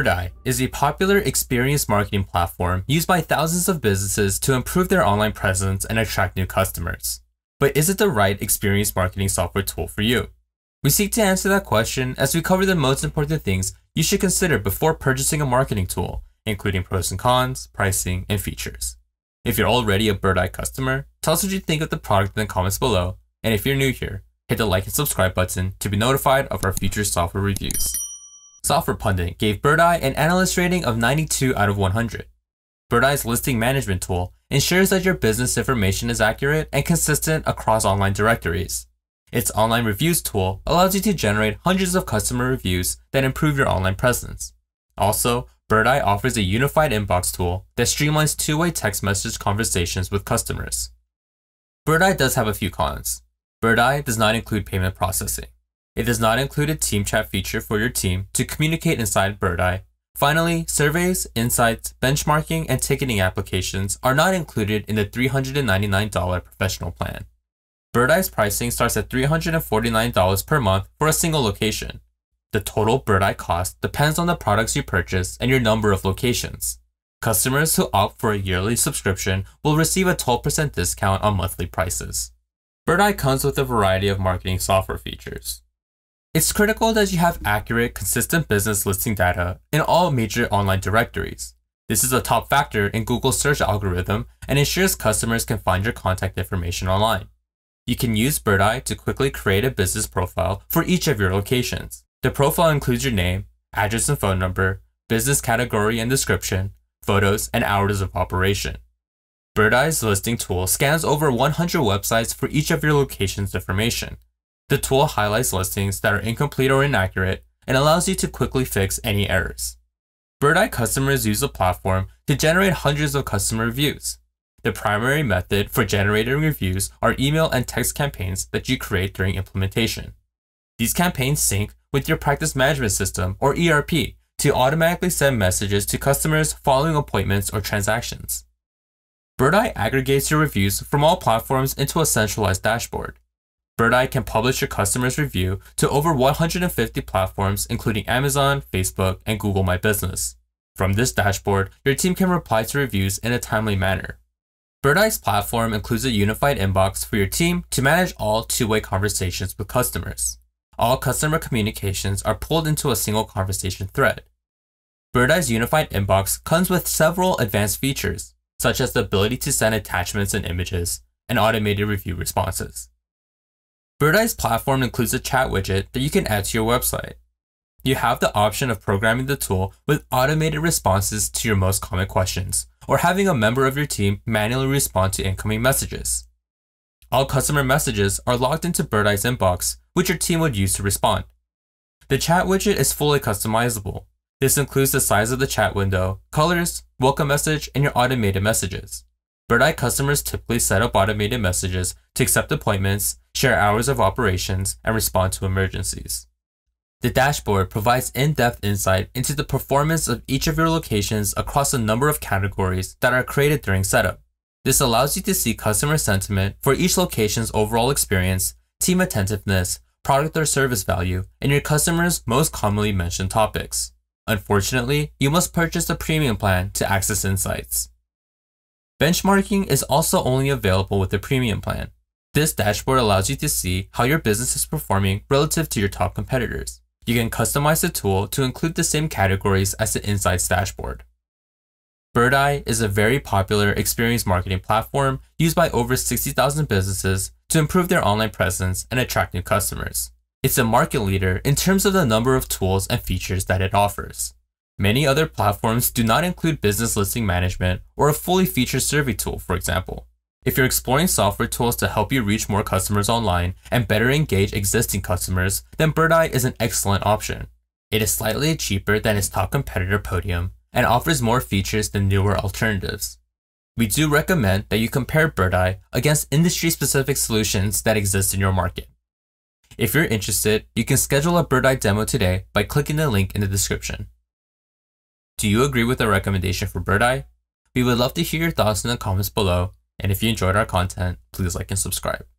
BirdEye is a popular experience marketing platform used by thousands of businesses to improve their online presence and attract new customers. But is it the right experience marketing software tool for you? We seek to answer that question as we cover the most important things you should consider before purchasing a marketing tool, including pros and cons, pricing, and features. If you're already a BirdEye customer, tell us what you think of the product in the comments below, and if you're new here, hit the like and subscribe button to be notified of our future software reviews. Software Pundit gave BirdEye an analyst rating of 92 out of 100. BirdEye's listing management tool ensures that your business information is accurate and consistent across online directories. Its online reviews tool allows you to generate hundreds of customer reviews that improve your online presence. Also, BirdEye offers a unified inbox tool that streamlines two-way text message conversations with customers. BirdEye does have a few cons. BirdEye does not include payment processing. It does not include a team chat feature for your team to communicate inside BirdEye. Finally, surveys, insights, benchmarking, and ticketing applications are not included in the $399 professional plan. BirdEye's pricing starts at $349 per month for a single location. The total BirdEye cost depends on the products you purchase and your number of locations. Customers who opt for a yearly subscription will receive a 12% discount on monthly prices. BirdEye comes with a variety of marketing software features. It's critical that you have accurate, consistent business listing data in all major online directories. This is a top factor in Google's search algorithm and ensures customers can find your contact information online. You can use BirdEye to quickly create a business profile for each of your locations. The profile includes your name, address and phone number, business category and description, photos, and hours of operation. BirdEye's listing tool scans over 100 websites for each of your location's information. The tool highlights listings that are incomplete or inaccurate and allows you to quickly fix any errors. BirdEye customers use the platform to generate hundreds of customer reviews. The primary method for generating reviews are email and text campaigns that you create during implementation. These campaigns sync with your practice management system or ERP to automatically send messages to customers following appointments or transactions. BirdEye aggregates your reviews from all platforms into a centralized dashboard. BirdEye can publish your customer's review to over 150 platforms including Amazon, Facebook, and Google My Business. From this dashboard, your team can reply to reviews in a timely manner. BirdEye's platform includes a unified inbox for your team to manage all two-way conversations with customers. All customer communications are pulled into a single conversation thread. BirdEye's unified inbox comes with several advanced features, such as the ability to send attachments and images, and automated review responses. BirdEye's platform includes a chat widget that you can add to your website. You have the option of programming the tool with automated responses to your most common questions, or having a member of your team manually respond to incoming messages. All customer messages are logged into BirdEye's inbox, which your team would use to respond. The chat widget is fully customizable. This includes the size of the chat window, colors, welcome message, and your automated messages. BirdEye customers typically set up automated messages to accept appointments, share hours of operations, and respond to emergencies. The dashboard provides in-depth insight into the performance of each of your locations across a number of categories that are created during setup. This allows you to see customer sentiment for each location's overall experience, team attentiveness, product or service value, and your customers' most commonly mentioned topics. Unfortunately, you must purchase a premium plan to access insights. Benchmarking is also only available with the premium plan. This dashboard allows you to see how your business is performing relative to your top competitors. You can customize the tool to include the same categories as the Insights dashboard. BirdEye is a very popular experience marketing platform used by over 60,000 businesses to improve their online presence and attract new customers. It's a market leader in terms of the number of tools and features that it offers. Many other platforms do not include business listing management or a fully featured survey tool, for example. If you're exploring software tools to help you reach more customers online and better engage existing customers, then BirdEye is an excellent option. It is slightly cheaper than its top competitor Podium and offers more features than newer alternatives. We do recommend that you compare BirdEye against industry-specific solutions that exist in your market. If you're interested, you can schedule a BirdEye demo today by clicking the link in the description. Do you agree with the recommendation for BirdEye? We would love to hear your thoughts in the comments below, and if you enjoyed our content, please like and subscribe.